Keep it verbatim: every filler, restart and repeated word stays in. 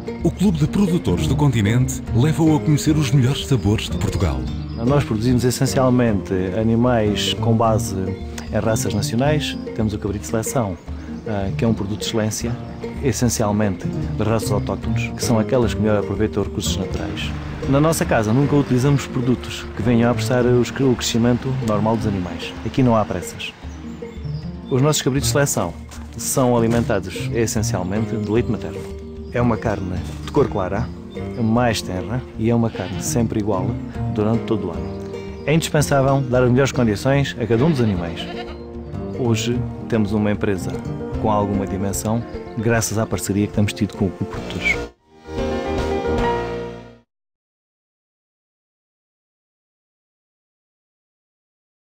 O Clube de Produtores do Continente leva-o a conhecer os melhores sabores de Portugal. Nós produzimos essencialmente animais com base em raças nacionais. Temos o cabrito de seleção, que é um produto de excelência, essencialmente das raças autóctones, que são aquelas que melhor aproveitam os recursos naturais. Na nossa casa nunca utilizamos produtos que venham a apressar o crescimento normal dos animais. Aqui não há pressas. Os nossos cabritos de seleção são alimentados essencialmente de leite materno. É uma carne de cor clara, mais tenra e é uma carne sempre igual durante todo o ano. É indispensável dar as melhores condições a cada um dos animais. Hoje temos uma empresa com alguma dimensão graças à parceria que temos tido com o Clube de Produtores.